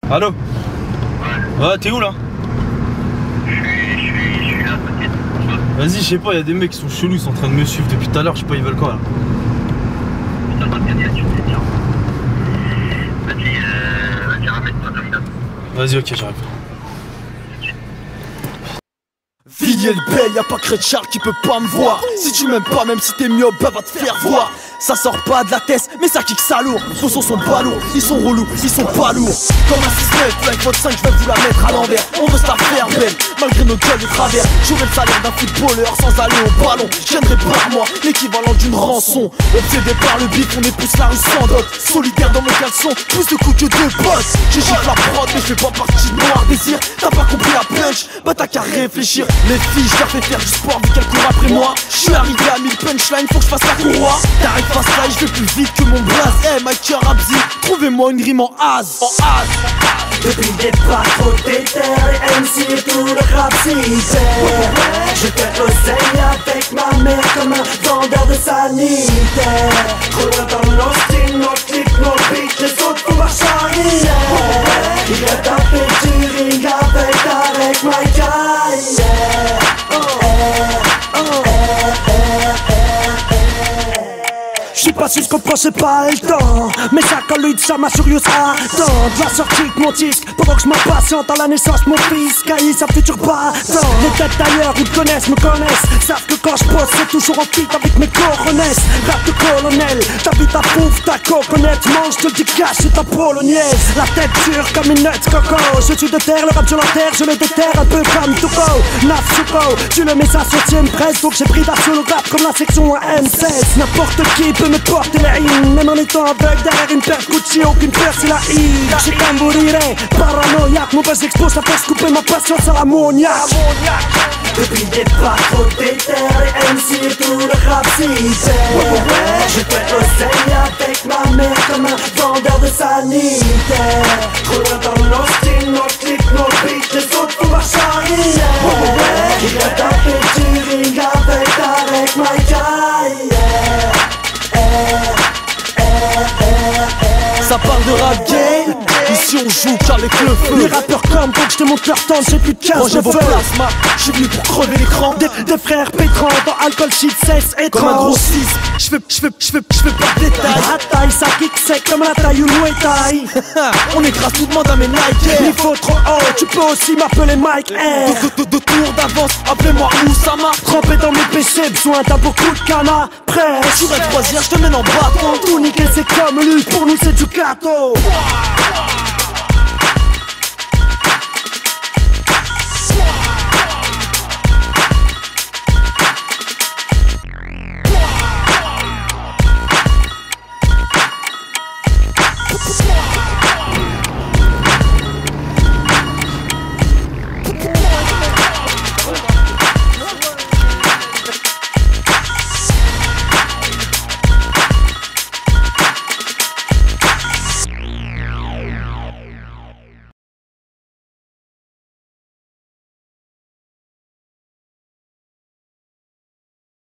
Allô? Ouais, t'es où là? Je suis là, t'inquiète. Vas-y, je sais pas, y'a des mecs qui sont chelous, ils sont en train de me suivre depuis tout à l'heure, je sais pas, ils veulent quoi là? Putain, t'inquiète, tu me dis bien. Vas-y, ramène-toi comme d'hab. Vas-y, ok, j'arrive. Villiers le bel, y'a pas Charles qui peut pas me voir. Si tu m'aimes pas, même si t'es myope, bah va te faire voir. Ça sort pas de la tête, mais ça kick ça lourd. Nos sons sont pas lourds, ils sont relous, ils sont pas lourds. Comme un 6-9, like votre 5, je vais vous la mettre à l'envers. On veut se la faire belle, malgré nos gueules de travers. J'aurai le salaire d'un footballeur sans aller au ballon. Je viendrai par moi, l'équivalent d'une rançon. Obsédé par le bif, on épouse la rue sans dot. Solitaire dans mes caleçons, plus de coups que de boss. Je gifle la prod, mais je fais pas partie de Noir Désir. T'as pas compris la punch, bah t'as qu'à réfléchir. Les filles, je leur fais faire du sport vu qu'elles courent après moi. Je suis arrivé à 1000 punchlines, faut que je fasse la courroie. T'arrives pas ça, je vais plus vite que mon blaze. Eh, my cœur abzi, trouvez-moi une rime en az. Depuis des pas trop déter, les MC et tout le rap cité. Je fais l'oseille avec ma mère comme un vendeur de sanitaire. Trop loin dans nos styles, nos clips, nos beats, les autres font marche arrière. Il a tapé du ring avec my guy. J'suis pas sûr qu'on c'est pas le temps. Mais ça quand lui ça m'a sérieux attend de la sortie de mon disque. Pendant que j'impatiente à la naissance mon fils Caïs sa future battant. Les têtes d'ailleurs ils me connaissent, savent que quand j'pose c'est toujours en fit avec mes coronesses. Rap de colonel, t'habites ta pouf, ta coconette. Mange te dis cash, c'est ta bolognaise. La tête dure comme une nut coco. Je suis de terre, le rap je l'enterre, je le déterre un peu comme Tuco. Nafsuko, tu le mets ça sur tienne presse. Donc j'ai pris d'assaut le rap comme la section M16. N'importe qui peut me porter la haine, même en étant aveugle derrière une paire Gucci, aucune peur c'est la haine. J'ai tambouré, paranoïaque, mon buzz expose la force, couper ma patience à l'ammoniaque. Depuis des pas trop déter, les MC et tout le rap cité. Je fais l'oseille avec ma mère comme un vendeur de sanitaire. Trop loin dans nos styles, nos clips, nos beats, les autres font marche arrière. Il a tapé du ring avec my guy. Ça parle de rap game, ici on joue qu'avec le feu. Les rappeurs comme donc j'te montre leur temps, j'ai plus de 15 Moi j'ai vos plasma, j'suis venu pour crever l'écran. Des frères pétrants dans alcool, shit, cesse et comme un gros 6, j'fais pas de détails. La taille, ça kick sec comme la taille ou Muay Thai. On écrase tout le monde à mes Nike. Niveau trop haut, tu peux aussi m'appeler Mike R. De tour d'avance, appelez-moi Oussama. Trempé dans mes péchés, besoin d'un beaucoup de canard. Prêt, sur la croisière, j'te mène en bâton. tout nickel c'est comme lui, pour nous c'est du gâteau.